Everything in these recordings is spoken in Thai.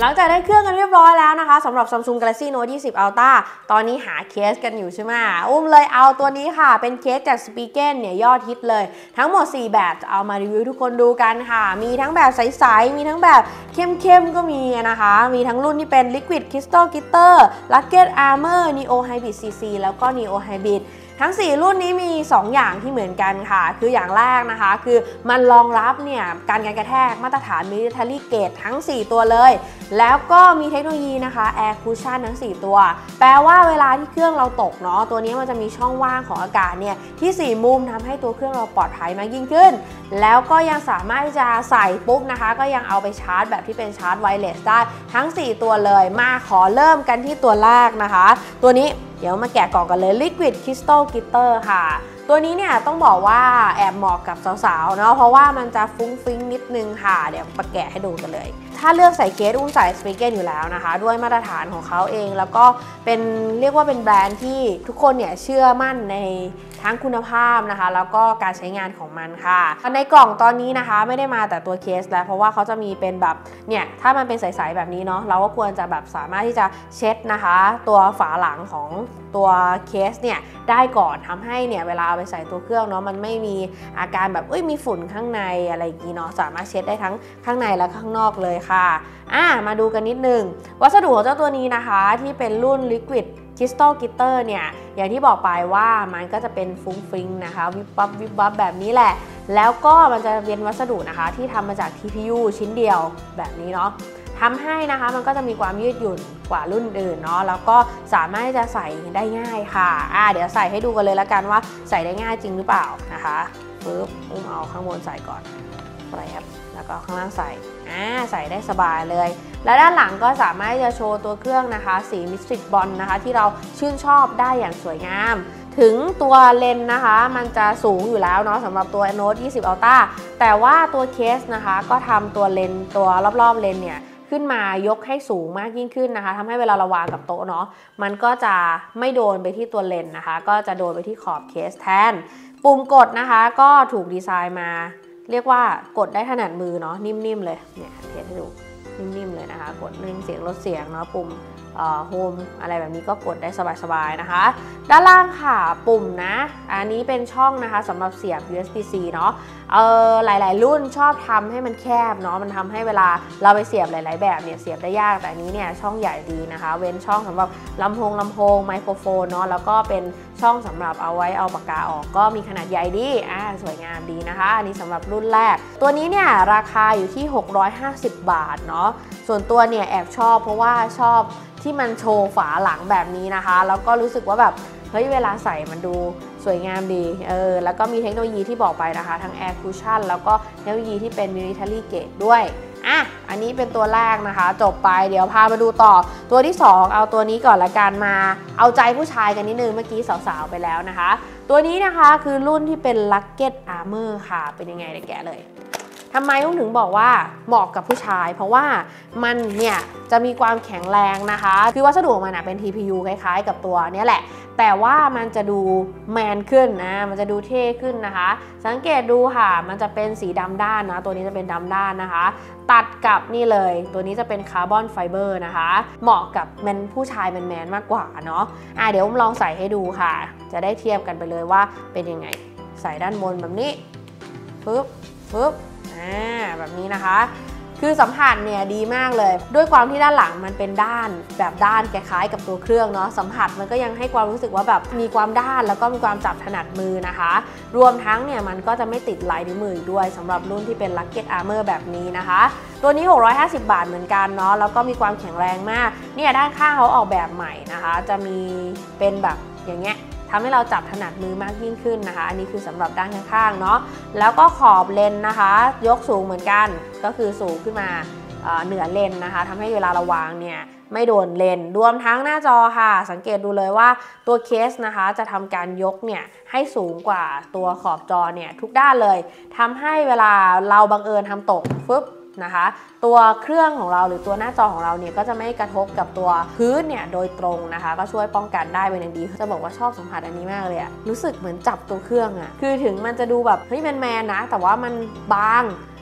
หลังจากได้เครื่องกันเรียบร้อยแล้วนะคะสำหรับ Samsung Galaxy Note 20 Ultra ตอนนี้หาเคสกันอยู่ใช่ไหมเลยเอาตัวนี้ค่ะเป็นเคสจาก Spigen เนี่ยยอดฮิตเลยทั้งหมด4แบบจะเอามารีวิวทุกคนดูกันค่ะมีทั้งแบบใสๆมีทั้งแบบเข้มๆก็มีนะคะมีทั้งรุ่นที่เป็น Liquid Crystal Glitter Rugged Armor Neo Hybrid CC แล้วก็ Neo Hybridทั้ง4รุ่นนี้มี2อย่างที่เหมือนกันค่ะคืออย่างแรกนะคะคือมันรองรับเนี่ยการกระแทกมาตรฐาน Military Grade ทั้ง4ตัวเลยแล้วก็มีเทคโนโลยีนะคะ Air Cushion ทั้ง4ตัวแปลว่าเวลาที่เครื่องเราตกเนาะตัวนี้มันจะมีช่องว่างของอากาศเนี่ยที่4มุมทำให้ตัวเครื่องเราปลอดภัยมากยิ่งขึ้นแล้วก็ยังสามารถที่จะใส่ปุ๊บนะคะก็ยังเอาไปชาร์จแบบที่เป็นชาร์จไวเลสได้ทั้ง4ตัวเลยมาขอเริ่มกันที่ตัวแรกนะคะตัวนี้เดี๋ยวมาแกะกล่องกันเลย Liquid Crystal Glitter ค่ะตัวนี้เนี่ยต้องบอกว่าแอบเหมาะกับสาวๆเนาะเพราะว่ามันจะฟุ้งฟิ้งนิดนึงค่ะเดี๋ยวมาแกะให้ดูกันเลยถ้าเลือกใส่เคสใส่ Spigen อยู่แล้วนะคะด้วยมาตรฐานของเขาเองแล้วก็เป็นเรียกว่าเป็นแบรนด์ที่ทุกคนเนี่ยเชื่อมั่นในทั้งคุณภาพนะคะแล้วก็การใช้งานของมันค่ะในกล่องตอนนี้นะคะไม่ได้มาแต่ตัวเคสแล้วเพราะว่าเขาจะมีเป็นแบบเนี่ยถ้ามันเป็นใสๆแบบนี้เนาะเราก็ควรจะแบบสามารถที่จะเช็ดนะคะตัวฝาหลังของตัวเคสเนี่ยได้ก่อนทำให้เนี่ยเวลาเอาไปใส่ตัวเครื่องเนาะมันไม่มีอาการแบบมีฝุ่นข้างในอะไรอย่างนี้เนาะสามารถเช็ดได้ทั้งข้างในและข้างนอกเลยค่ะมาดูกันนิดนึงวัสดุของเจ้าตัวนี้นะคะที่เป็นรุ่น Liquid Crystal Glitter เนี่ยอย่างที่บอกไปว่ามันก็จะเป็นฟุ้งฟิ้งนะคะวิบวับวิบวับแบบนี้แหละแล้วก็มันจะเป็นวัสดุนะคะที่ทำมาจาก TPU ชิ้นเดียวแบบนี้เนาะทำให้นะคะมันก็จะมีความยืดหยุ่นกว่ารุ่นอื่นเนาะแล้วก็สามารถจะใส่ได้ง่ายค่ะเดี๋ยวใส่ให้ดูกันเลยละกันว่าใส่ได้ง่ายจริงหรือเปล่านะคะปึ๊บเอาข้างบนใส่ก่อนแล้วก็ข้างล่างใส่ใส่ได้สบายเลยและด้านหลังก็สามารถจะโชว์ตัวเครื่องนะคะสีมิสติกบอลนะคะที่เราชื่นชอบได้อย่างสวยงามถึงตัวเลนส์นะคะมันจะสูงอยู่แล้วเนาะสำหรับตัว Note 20 Ultra แต่ว่าตัวเคสนะคะก็ทำตัวเลนส์ตัวรอบๆเลนส์เนี่ยขึ้นมายกให้สูงมากยิ่งขึ้นนะคะทำให้เวลาเราวางกับโต๊ะเนาะมันก็จะไม่โดนไปที่ตัวเลนส์นะคะก็จะโดนไปที่ขอบเคสแทนปุ่มกดนะคะก็ถูกดีไซน์มาเรียกว่ากดได้ถนัดมือเนาะนิ่มๆเลยเนี่ยเทียบให้ดูนิ่มๆเลยนะคะกดเร่งเสียงลดเสียงเนาะปุ่มโฮมอะไรแบบนี้ก็กดได้สบายๆนะคะด้านล่างค่ะปุ่มนะอันนี้เป็นช่องนะคะสำหรับเสียบ USB-C เนาะหลายๆรุ่นชอบทำให้มันแคบเนาะมันทำให้เวลาเราไปเสียบหลายๆแบบเนี่ยเสียบได้ยากแต่อันนี้เนี่ยช่องใหญ่ดีนะคะเว้นช่องสำหรับลำโพงไมโครโฟนเนาะแล้วก็เป็นช่องสำหรับเอาไว้เอาปากกาออกก็มีขนาดใหญ่ดีสวยงามดีนะคะอันนี้สำหรับรุ่นแรกตัวนี้เนี่ยราคาอยู่ที่650 บาทเนาะส่วนตัวเนี่ยแอบชอบเพราะว่าชอบที่มันโชว์ฝาหลังแบบนี้นะคะแล้วก็รู้สึกว่าแบบเฮ้ยเวลาใส่มันดูสวยงามดีแล้วก็มีเทคโนโลยีที่บอกไปนะคะทั้ง Air Cushion แล้วก็เทคโนโลยีที่เป็น Military Grade ด้วยอันนี้เป็นตัวแรกนะคะจบไปเดี๋ยวพามาดูต่อตัวที่2เอาตัวนี้ก่อนละกันมาเอาใจผู้ชายกันนิดนึงเมื่อกี้สาวๆไปแล้วนะคะตัวนี้นะคะคือรุ่นที่เป็น Rugged Armor ค่ะเป็นยังไงเดี๋ยวแกะเลยทำไมถึงบอกว่าเหมาะกับผู้ชายเพราะว่ามันเนี่ยจะมีความแข็งแรงนะคะคือวัสดุของมันเป็น TPU คล้ายๆกับตัวนี้แหละแต่ว่ามันจะดูแมนขึ้นมันจะดูเท่ขึ้นนะคะสังเกตดูค่ะมันจะเป็นสีดำด้านนะตัวนี้จะเป็นดำด้านนะคะตัดกับนี่เลยตัวนี้จะเป็นคาร์บอนไฟเบอร์นะคะเหมาะกับผู้ชายแมนๆมากกว่าเนาะเดี๋ยวผมลองใส่ให้ดูค่ะจะได้เทียบกันไปเลยว่าเป็นยังไงใส่ด้านบนแบบนี้ปึ๊บแบบนี้นะคะคือสัมผัสเนี่ยดีมากเลยด้วยความที่ด้านหลังมันเป็นด้านแบบด้านคล้ายๆกับตัวเครื่องเนาะสัมผัสมันก็ยังให้ความรู้สึกว่าแบบมีความด้านแล้วก็มีความจับถนัดมือนะคะรวมทั้งเนี่ยมันก็จะไม่ติดลายนิ้วมือด้วยสำหรับรุ่นที่เป็น Rugged Armor แบบนี้นะคะตัวนี้650 บาทเหมือนกันเนาะแล้วก็มีความแข็งแรงมากเนี่ยด้านข้างเขาออกแบบใหม่นะคะจะมีเป็นแบบอย่างเงี้ยทำให้เราจับถนัดมือมากยิ่งขึ้นนะคะอันนี้คือสำหรับด้านข้างๆเนาะแล้วก็ขอบเลนนะคะยกสูงเหมือนกันก็คือสูงขึ้นมาเหนือเลนนะคะทำให้เวลาเราวางเนี่ยไม่โดนเลนรวมทั้งหน้าจอค่ะสังเกตดูเลยว่าตัวเคสนะคะจะทำการยกเนี่ยให้สูงกว่าตัวขอบจอเนี่ยทุกด้านเลยทำให้เวลาเราบังเอิญทำตกฟึบนะคะตัวเครื่องของเราหรือตัวหน้าจอของเราเนี่ยก็จะไม่กระทบกับตัวพื้นเนี่ยโดยตรงนะคะก็ช่วยป้องกันได้เป็นอย่างดีจะบอกว่าชอบสัมผัสอันนี้มากเลยรู้สึกเหมือนจับตัวเครื่องคือถึงมันจะดูแบบเฮ้ยแมนๆนะแต่ว่ามันบาง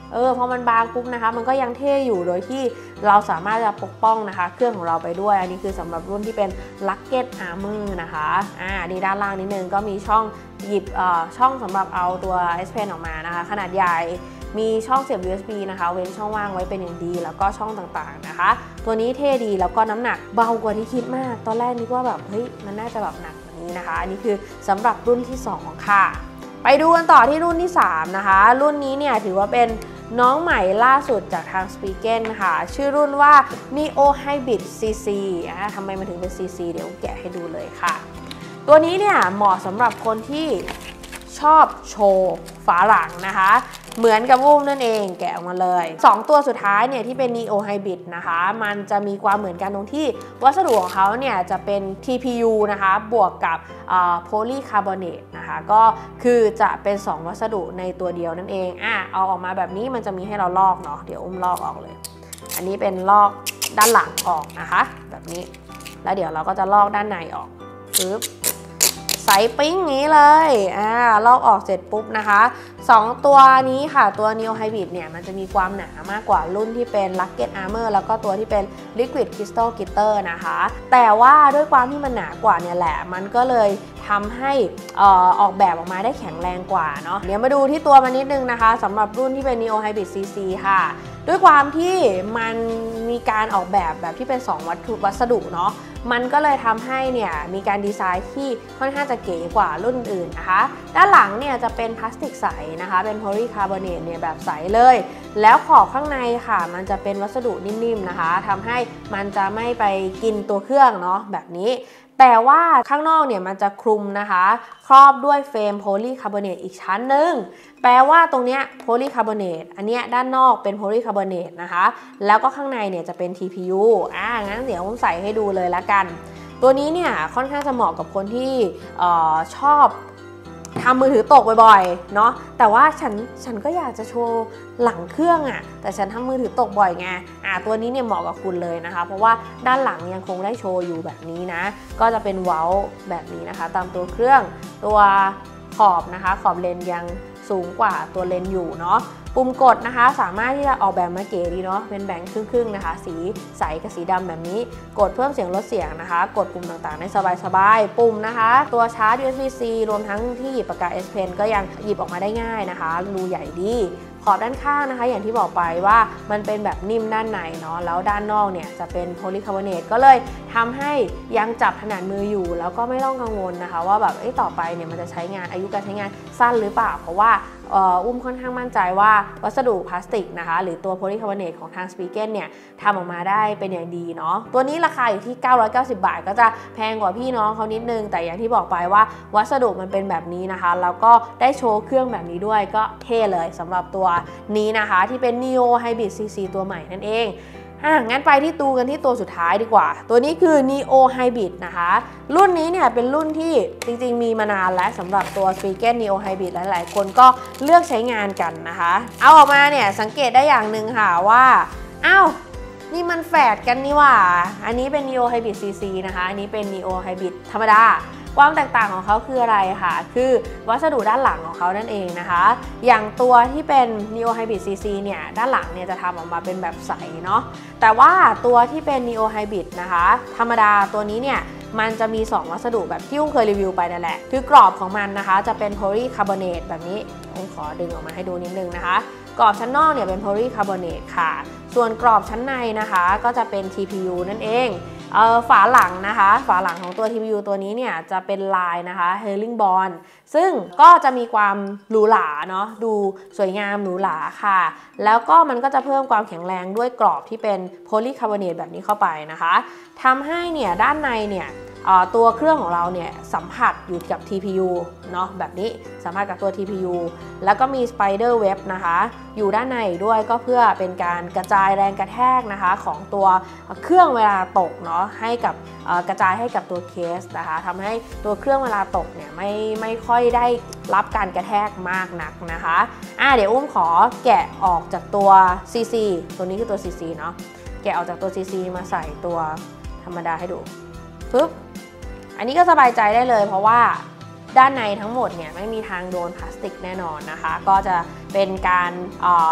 พอมันบางปุ๊บนะคะมันก็ยังเท่อยู่โดยที่เราสามารถจะปกป้องนะคะเครื่องของเราไปด้วยอันนี้คือสำหรับรุ่นที่เป็น Rugged Armor นะคะนี่ด้านล่างนิดนึงก็มีช่องหยิบช่องสำหรับเอาตัว S Pen ออกมานะคะขนาดใหญ่มีช่องเสียบ USB นะคะเว้นช่องว่างไว้เป็นอย่างดีแล้วก็ช่องต่างๆนะคะตัวนี้เท่ดีแล้วก็น้ำหนักเบากว่าที่คิดมากตอนแรกนึกว่าแบบเฮ้ยมันน่าจะแบบหนักกว่านี้นะคะอันนี้คือสำหรับรุ่นที่2ค่ะไปดูกันต่อที่รุ่นที่3นะคะรุ่นนี้เนี่ยถือว่าเป็นน้องใหม่ล่าสุดจากทาง Spigen ค่ะชื่อรุ่นว่า Neo Hybrid CC ทำไมมันถึงเป็น CC เดี๋ยวแกะให้ดูเลยค่ะตัวนี้เนี่ยเหมาะสำหรับคนที่ชอบโชว์ฝาหลังนะคะเหมือนกับอุ้มนั่นเองแกะออกมาเลย2ตัวสุดท้ายเนี่ยที่เป็น Neo Hybrid นะคะมันจะมีความเหมือนกันตรงที่วัสดุของเขาเนี่ยจะเป็น TPU นะคะบวกกับโพลีคาร์บอเนตนะคะก็คือจะเป็น2วัสดุในตัวเดียวนั่นเองเอาออกมาแบบนี้มันจะมีให้เราลอกเนาะเดี๋ยวอุ้มลอกออกเลยอันนี้เป็นลอกด้านหลังออกนะคะแบบนี้แล้วเดี๋ยวเราก็จะลอกด้านในออกปึ๊บใสปิ้งนี้เลยลอกออกเสร็จปุ๊บนะคะ2ตัวนี้ค่ะตัว Neo Hybrid เนี่ยมันจะมีความหนามากกว่ารุ่นที่เป็น Rugged Armor แล้วก็ตัวที่เป็น Liquid Crystal Glitter นะคะแต่ว่าด้วยความที่มันหนากว่าเนี่ยแหละมันก็เลยทำให้ออกแบบออกมาได้แข็งแรงกว่าเนาะเดี๋ยวมาดูที่ตัวมันนิดนึงนะคะสำหรับรุ่นที่เป็น Neo Hybrid CC ค่ะด้วยความที่มันมีการออกแบบที่เป็น2วัสดุเนาะมันก็เลยทำให้เนี่ยมีการดีไซน์ที่ค่อนข้างจะเก๋กว่ารุ่นอื่นนะคะด้านหลังเนี่ยจะเป็นพลาสติกใสนะคะเป็นโพลีคาร์บอเนตเนี่ยแบบใสเลยแล้วขอบข้างในค่ะมันจะเป็นวัสดุนิ่มๆนะคะทำให้มันจะไม่ไปกินตัวเครื่องเนาะแบบนี้แต่ว่าข้างนอกเนี่ยมันจะคลุมนะคะครอบด้วยเฟรมโพลีคาร์บอเนตอีกชั้นหนึ่งแปลว่าตรงเนี้ยโพลีคาร์บอเนตอันเนี้ยด้านนอกเป็นโพลีคาร์บอเนตนะคะแล้วก็ข้างในเนี่ยจะเป็น TPU งั้นเดี๋ยวผมใส่ให้ดูเลยละกันตัวนี้เนี่ยค่อนข้างจะเหมาะกับคนที่ชอบทำมือถือตกบ่อยๆเนาะแต่ว่าฉันก็อยากจะโชว์หลังเครื่องแต่ฉันทำมือถือตกบ่อยไงตัวนี้เนี่ยเหมาะกับคุณเลยนะคะเพราะว่าด้านหลังยังคงได้โชว์อยู่แบบนี้นะก็จะเป็นเว้าแบบนี้นะคะตามตัวเครื่องตัวขอบนะคะขอบเลนยังสูงกว่าตัวเลนอยู่เนาะปุ่มกดนะคะสามารถที่จะออกแบบมาเก๋ดีเนาะเป็นแบ่งครึ่งๆนะคะสีใสกับสีดำแบบนี้กดเพิ่มเสียงลดเสียงนะคะกดปุ่มต่างๆได้สบายๆปุ่มนะคะตัวชาร์จ USB-C รวมทั้งที่หยิบปากกา S Pen ก็ยังหยิบออกมาได้ง่ายนะคะรูใหญ่ดีขอบด้านข้างนะคะอย่างที่บอกไปว่ามันเป็นแบบนิ่มด้านในเนาะแล้วด้านนอกเนี่ยจะเป็นโพลีคาร์บอเนตก็เลยทำให้ยังจับถนัดมืออยู่แล้วก็ไม่ต้องกังวลนะคะว่าแบบต่อไปเนี่ยมันจะใช้งานอายุการใช้งานสั้นหรือเปล่าเพราะว่าอุ้มค่อนข้างมั่นใจว่าวัสดุพลาสติกนะคะหรือตัวโพลีคาร์บอเนตของทาง Spigen เนี่ยทำออกมาได้เป็นอย่างดีเนาะตัวนี้ราคาอยู่ที่990 บาทก็จะแพงกว่าพี่น้องเขานิดนึงแต่อย่างที่บอกไปว่าวัสดุมันเป็นแบบนี้นะคะแล้วก็ได้โชว์เครื่องแบบนี้ด้วยก็เท่เลยสำหรับตัวนี้นะคะที่เป็น Neo Hybrid CC ตัวใหม่นั่นเองงั้นไปที่กันที่ตัวสุดท้ายดีกว่าตัวนี้คือ Neo Hybrid นะคะรุ่นนี้เนี่ยเป็นรุ่นที่จริงๆมีมานานแล้วสำหรับตัว Spigen Neo Hybrid หลายๆคนก็เลือกใช้งานกันนะคะเอาออกมาเนี่ยสังเกตได้อย่างหนึ่งค่ะว่านี่มันแฝดกันนี่ว่าอันนี้เป็น Neo Hybrid CC นะคะอันนี้เป็น Neo Hybrid ธรรมดาความแตกต่างของเขาคืออะไรค่ะคือวัสดุด้านหลังของเขานั่นเองนะคะอย่างตัวที่เป็น Neo Hybrid CC เนี่ยด้านหลังเนี่ยจะทำออกมาเป็นแบบใสเนาะแต่ว่าตัวที่เป็น Neo Hybrid นะคะธรรมดาตัวนี้เนี่ยมันจะมี2วัสดุแบบที่อุ้มเคยรีวิวไปนั่นแหละคือกรอบของมันนะคะจะเป็นโพลีคาร์บอเนตแบบนี้อุ้มขอดึงออกมาให้ดูนิดนึงนะคะกรอบชั้นนอกเนี่ยเป็นโพลีคาร์บอเนตค่ะส่วนกรอบชั้นในนะคะก็จะเป็น TPU นั่นเองฝาหลังนะคะฝาหลังของตัว TPU ตัวนี้เนี่ยจะเป็นลายนะคะ Herringbone ซึ่งก็จะมีความหรูหราเนาะดูสวยงามหรูหราค่ะแล้วก็มันก็จะเพิ่มความแข็งแรงด้วยกรอบที่เป็นโพลีคาร์บอเนตแบบนี้เข้าไปนะคะทำให้เนี่ยด้านในเนี่ยตัวเครื่องของเราเนี่ยสัมผัสอยู่กับ TPU เนาะแบบนี้สัมผัสกับตัว TPU แล้วก็มี Spider Web นะคะอยู่ด้านในด้วยก็เพื่อเป็นการกระจายแรงกระแทกนะคะของตัวเครื่องเวลาตกเนาะให้กับกระจายให้กับตัวเคสนะคะทำให้ตัวเครื่องเวลาตกเนี่ยไม่ค่อยได้รับการกระแทกมากนักนะคะเดี๋ยวอุ้มขอแกะออกจากตัว CC ตัวนี้คือตัว CC เนาะแกะออกจากตัว CC มาใส่ตัวธรรมดาให้ดูปึ๊บอันนี้ก็สบายใจได้เลยเพราะว่าด้านในทั้งหมดเนี่ยไม่มีทางโดนพลาสติกแน่นอนนะคะก็จะเป็นการ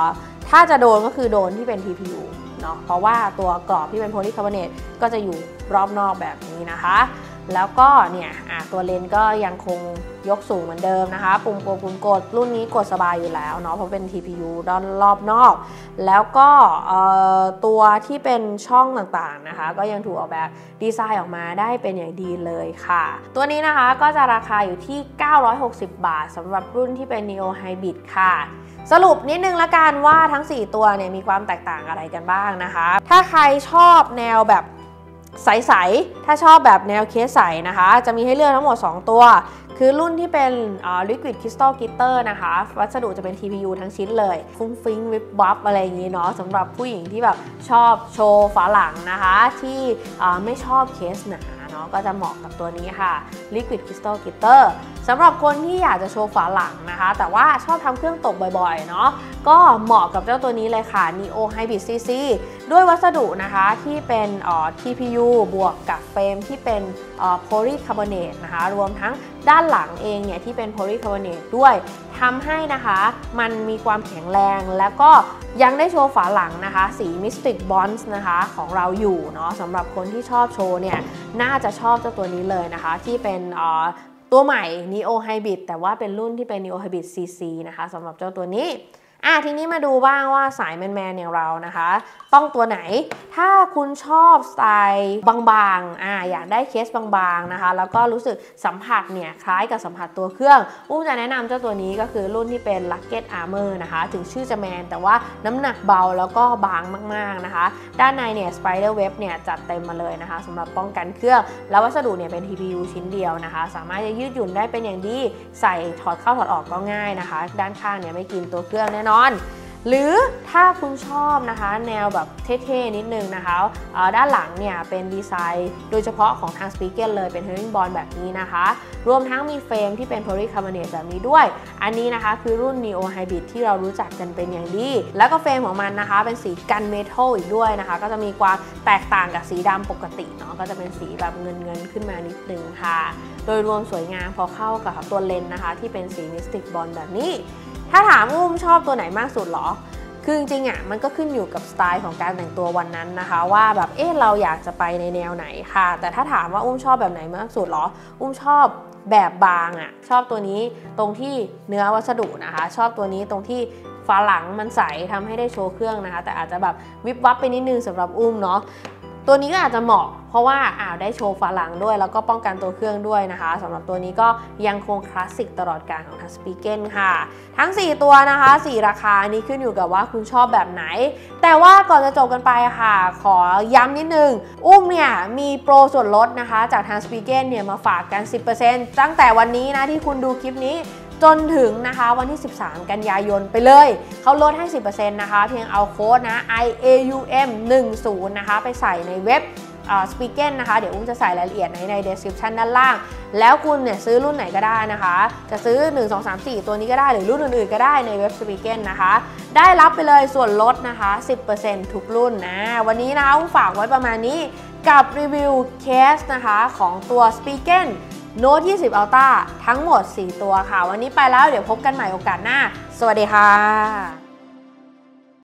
ถ้าจะโดนก็คือโดนที่เป็น TPU เนาะเพราะว่าตัวกรอบที่เป็นโพลีคาร์บอเนตก็จะอยู่รอบนอกแบบนี้นะคะแล้วก็เนี่ยตัวเลนก็ยังคงยกสูงเหมือนเดิมนะคะปุ่มกดรุ่นนี้กดสบายอยู่แล้วเนาะเพราะเป็น TPU ด้านรอบนอกแล้วก็ตัวที่เป็นช่องต่างๆนะคะก็ยังถูกออกแบบดีไซน์ออกมาได้เป็นอย่างดีเลยค่ะตัวนี้นะคะก็จะราคาอยู่ที่960 บาทสำหรับรุ่นที่เป็น Neo Hybrid ค่ะสรุปนิดนึงละกันว่าทั้ง4ตัวเนี่ยมีความแตกต่างอะไรกันบ้างนะคะถ้าใครชอบแนวแบบใสๆถ้าชอบแบบแนวเคสใสนะคะจะมีให้เลือกทั้งหมด2ตัวคือรุ่นที่เป็นLiquid Crystal Glitter นะคะวัสดุจะเป็น TPU ทั้งชิ้นเลยฟุ้งฟิ้งวิบวับอะไรอย่างนี้เนาะสำหรับผู้หญิงที่แบบชอบโชว์ฝาหลังนะคะที่ไม่ชอบเคสหนาเนาะก็จะเหมาะกับตัวนี้ค่ะ Liquid Crystal Glitter สำหรับคนที่อยากจะโชว์ฝาหลังนะคะแต่ว่าชอบทำเครื่องตกบ่อยๆเนาะก็เหมาะกับเจ้าตัวนี้เลยค่ะ Neo Hybrid CC ด้วยวัสดุนะคะที่เป็นTPU บวกกับเฟรมที่เป็นโพลีคาร์บอเนตนะคะรวมทั้งด้านหลังเองเนี่ยที่เป็นโพลีคาร์บอเนตด้วยทำให้นะคะมันมีความแข็งแรงแล้วก็ยังได้โชว์ฝาหลังนะคะสี Mystic Bonds นะคะของเราอยู่เนาะสำหรับคนที่ชอบโชว์เนี่ยน่าจะชอบเจ้าตัวนี้เลยนะคะที่เป็นตัวใหม่ Neo Hybrid แต่ว่าเป็นรุ่นที่เป็น Neo Hybrid CC นะคะสำหรับเจ้าตัวนี้ทีนี้มาดูบ้างว่าสายแมนๆอย่างเรานะคะต้องตัวไหนถ้าคุณชอบสไตล์บางๆอยากได้เคสบางๆนะคะแล้วก็รู้สึกสัมผัสเนี่ยคล้ายกับสัมผัสตัวเครื่องจะแนะนำเจ้าตัวนี้ก็คือรุ่นที่เป็น Rugged Armor นะคะถึงชื่อจะแมนแต่ว่าน้ำหนักเบาแล้วก็บางมากๆนะคะด้านในเนี่ย Spider Web เนี่ยจัดเต็มมาเลยนะคะสำหรับป้องกันเครื่องแล้ววัสดุเนี่ยเป็น TPU ชิ้นเดียวนะคะสามารถจะยืดหยุ่นได้เป็นอย่างดีใส่ถอดเข้าถอดออกก็ง่ายนะคะด้านข้างเนี่ยไม่กินตัวเครื่องแน่นอนหรือถ้าคุณชอบนะคะแนวแบบเท่ๆนิดนึงนะคะด้านหลังเนี่ยเป็นดีไซน์โดยเฉพาะของทาง Spigen เลยเป็น Herringbone แบบนี้นะคะรวมทั้งมีเฟรมที่เป็น Polycarbonate แบบนี้ด้วยอันนี้นะคะคือรุ่น Neo Hybrid ที่เรารู้จักกันเป็นอย่างดีแล้วก็เฟรมของมันนะคะเป็นสีกันเมทัลอีกด้วยนะคะก็จะมีความแตกต่างกับสีดำปกติเนาะก็จะเป็นสีแบบเงินขึ้นมานิดนึงค่ะโดยรวมสวยงามพอเข้ากับตัวเลนส์นะคะที่เป็นสี Mystic Bond แบบนี้ถ้าถามชอบตัวไหนมากสุดหรอคือจริงๆมันก็ขึ้นอยู่กับสไตล์ของการแต่งตัววันนั้นนะคะว่าแบบเราอยากจะไปในแนวไหนค่ะแต่ถ้าถามว่าชอบแบบไหนมากสุดหรอชอบแบบบางชอบตัวนี้ตรงที่เนื้อวัสดุนะคะชอบตัวนี้ตรงที่ฝาหลังมันใสทำให้ได้โชว์เครื่องนะคะแต่อาจจะแบบวิบวับไปนิดนึงสำหรับเนาะตัวนี้ก็อาจจะเหมาะเพราะว่าได้โชว์ฝาหลังด้วยแล้วก็ป้องกันตัวเครื่องด้วยนะคะสำหรับตัวนี้ก็ยังคงคลาสสิกตลอดกาลของทาง Spigen ค่ะทั้ง4ตัวนะคะ4ราคานี้ขึ้นอยู่กับว่าคุณชอบแบบไหนแต่ว่าก่อนจะจบกันไปค่ะขอย้ำนิดนึงเนี่ยมีโปรส่วนลดนะคะจากทาง Spigen เนี่ยมาฝากกัน 10% ตั้งแต่วันนี้นะที่คุณดูคลิปนี้จนถึงนะคะวันที่13กันยายนไปเลยเขาลดให้ 10% นะคะเพียงเอาโค้ดนะ IAUM10 นะคะไปใส่ในเว็บSpigen นะคะเดี๋ยวจะใส่รายละเอียดใน description ด้านล่างแล้วคุณเนี่ยซื้อรุ่นไหนก็ได้นะคะจะซื้อ1 2 3 4ตัวนี้ก็ได้หรือรุ่นอื่นๆก็ได้ในเว็บ Spigen นะคะได้รับไปเลยส่วนลดนะคะ 10% ทุกรุ่นวันนี้นะคะฝากไว้ประมาณนี้กับรีวิวเคสนะคะของตัว Spigen Note 20 Ultra ทั้งหมด4ตัวค่ะวันนี้ไปแล้วเดี๋ยวพบกันใหม่โอกาสหน้าสวัสดีค่ะ